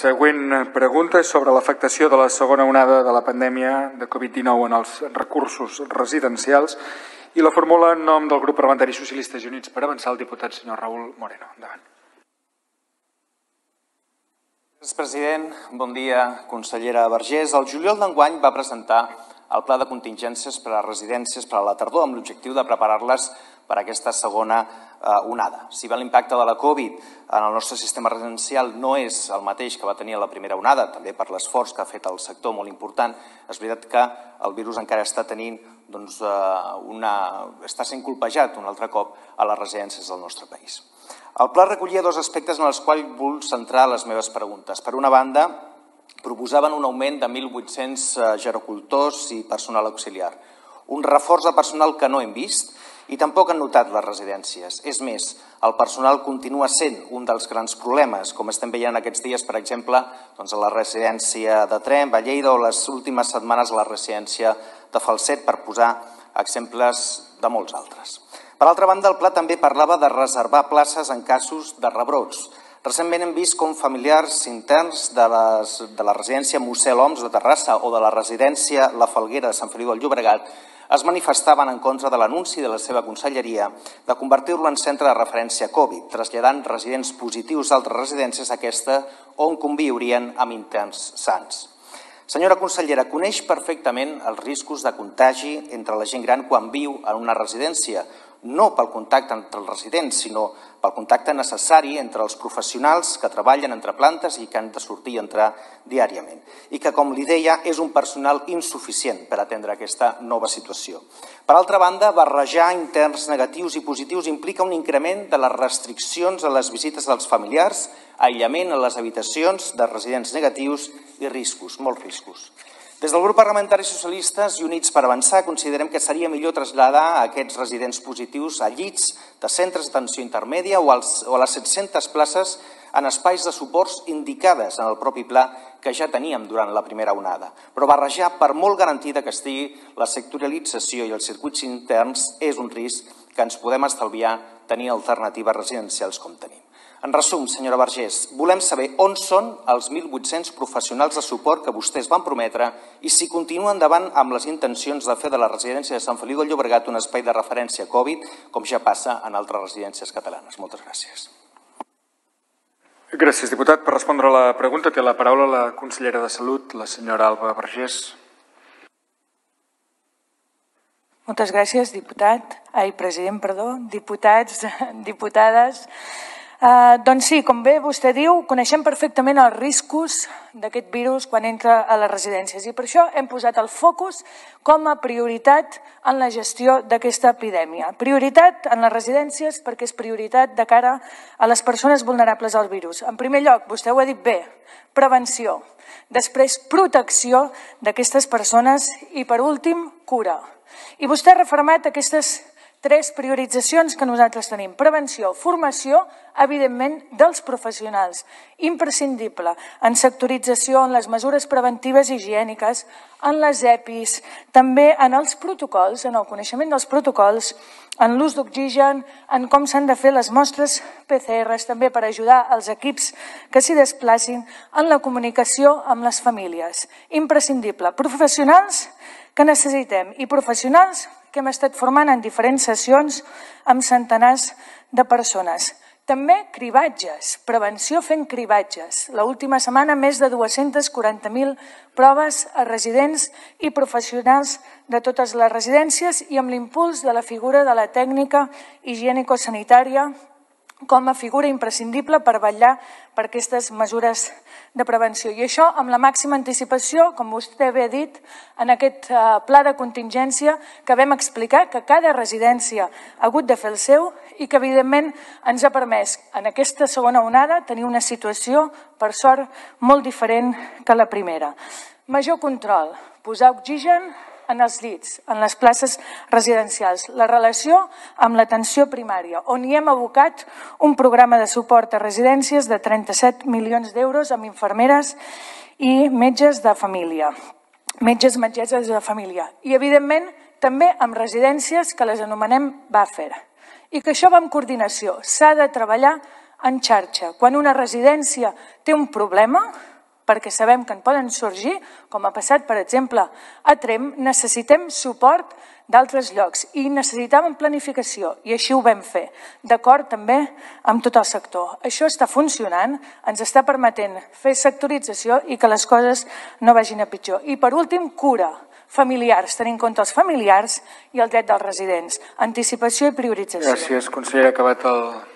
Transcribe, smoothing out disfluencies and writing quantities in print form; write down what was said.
següent pregunta és sobre l'afectació de la segona onada de la pandèmia de Covid-19 en els recursos residencials i la formula en nom del grup parlamentari Socialistes i Units per Avançar el diputat senyor Raül Moreno. Endavant. Gràcies, president. Bon dia, consellera Vergés. El juliol d'enguany va presentar el pla de contingències per a residències per a la tardor amb l'objectiu de preparar-les per a aquesta segona onada. Si bé l'impacte de la Covid en el nostre sistema residencial no és el mateix que va tenir la primera onada, també per l'esforç que ha fet el sector molt important, és veritat que el virus encara està tenint, està sent colpejat un altre cop a les residències del nostre país. El pla recollia dos aspectes en els quals vull centrar les meves preguntes. Per una banda, proposaven un augment de 1.800 gerocultors i personal auxiliar, un reforç de personal que no hem vist i tampoc han notat les residències. És més, el personal continua sent un dels grans problemes, com estem veient aquests dies, per exemple, a la residència de Tremp, a Lleida, o les últimes setmanes a la residència de Falset, per posar exemples de molts altres. Per altra banda, el pla també parlava de reservar places en casos de rebrots. Recentment hem vist com familiars interns de la residència Mossèn L'Oms de Terrassa o de la residència La Falguera de Sant Feliu del Llobregat es manifestaven en contra de l'anunci de la seva conselleria de convertir-lo en centre de referència Covid, traslladant residents positius d'altres residències a aquesta on conviurien amb interns sans. Senyora consellera, coneix perfectament els riscos de contagi entre la gent gran quan viu en una residència, no pel contacte entre els residents, sinó pel contacte necessari entre els professionals que treballen entre plantes i que han de sortir i entrar diàriament. I que, com li deia, és un personal insuficient per atendre aquesta nova situació. Per altra banda, barrejar interns negatius i positius implica un increment de les restriccions a les visites dels familiars, aïllament a les habitacions de residents negatius i riscos, molts riscos. Des del grup parlamentari Socialistes i Units per Avançar considerem que seria millor traslladar aquests residents positius a llits de centres d'atenció intermèdia o a les 700 places en espais de suports indicades en el propi pla que ja teníem durant la primera onada. Però barrejar, per molt garantida que estigui la sectorialització i els circuits interns, és un risc que ens podem estalviar tenir alternatives residencials com tenim. En resum, senyora Vergés, volem saber on són els 1.800 professionals de suport que vostès van prometre i si continuen endavant amb les intencions de fer de la residència de Sant Feliu del Llobregat un espai de referència Covid, com ja passa en altres residències catalanes. Moltes gràcies. Gràcies, diputat. Per respondre a la pregunta té la paraula la consellera de Salut, la senyora Alba Vergés. Moltes gràcies, president, diputats, diputades. Doncs sí, com bé vostè diu, coneixem perfectament els riscos d'aquest virus quan entra a les residències i per això hem posat el focus com a prioritat en la gestió d'aquesta epidèmia. Prioritat en les residències perquè és prioritat de cara a les persones vulnerables al virus. En primer lloc, vostè ho ha dit bé, prevenció. Després, protecció d'aquestes persones i, per últim, cura. I vostè ha refermat aquestes tres prioritzacions que nosaltres tenim. Prevenció, formació, evidentment, dels professionals. Imprescindible en sectorització, en les mesures preventives i higièniques, en les EPIs, també en els protocols, en el coneixement dels protocols, en l'ús d'oxigen, en com s'han de fer les mostres PCRs, també per ajudar els equips que s'hi desplacin, en la comunicació amb les famílies. Imprescindible. Professionals que necessitem i professionals que hem estat formant en diferents sessions amb centenars de persones. També cribatges, prevenció fent cribatges. L'última setmana més de 240.000 proves a residents i professionals de totes les residències i amb l'impuls de la figura de la tècnica higiènico-sanitària com a figura imprescindible per vetllar per aquestes mesures de prevenció. I això amb la màxima anticipació, com vostè bé ha dit, en aquest pla de contingència que vam explicar que cada residència ha hagut de fer el seu i que evidentment ens ha permès en aquesta segona onada tenir una situació, per sort, molt diferent que la primera. Major control, posar oxigen en els llits, en les places residencials, la relació amb l'atenció primària, on hi hem abocat un programa de suport a residències de 37 milions d'euros amb infermeres i metges de família, metgesses de família. I, evidentment, també amb residències que les anomenem buffer. I que això va en coordinació. S'ha de treballar en xarxa. Quan una residència té un problema, perquè sabem que en poden sorgir, com ha passat, per exemple, a Tremp, necessitem suport d'altres llocs i necessitàvem planificació i així ho vam fer, d'acord també amb tot el sector. Això està funcionant, ens està permetent fer sectorització i que les coses no vagin a pitjor. I per últim, cura, familiars, tenint en compte els familiars i el dret dels residents, anticipació i priorització. Gràcies, consellera, acabat el